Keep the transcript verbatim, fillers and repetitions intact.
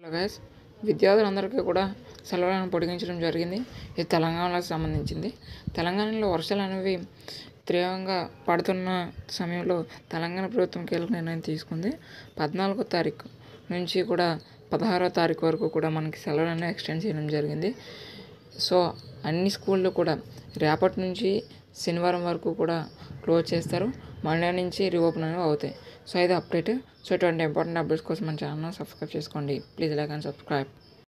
Hello guys, విద్యార్థులందరికీ కూడా సెలవులను పొడిగించడం జరిగింది. ఇది తెలంగాణకు సంబంధించింది. తెలంగాణలో వర్షాలు అనేవి తీవ్రంగా పడుతున్న సమయంలో తెలంగాణ ప్రభుత్వం కీలక నిర్ణయం తీసుకుంది. పద్నాలుగో తారీఖు నుంచి కూడా పదహారో తారీఖు వరకు కూడా మనకి సెలవులను ఎక్స్టెండ్ చేయడం జరిగింది. సో అన్ని స్కూళ్ళు కూడా రేపటి నుంచి శనివారం వరకు కూడా క్లోజ్ చేస్తారు. మండే నుంచి రీఓపెన్ అనేవి అవుతాయి. సో ఇది అప్డేట్. సో ఇటువంటి ఇంపార్టెంట్ అప్డేట్స్ కోసం మన ఛానల్ సబ్స్క్రైబ్ చేసుకోండి. Please like and subscribe.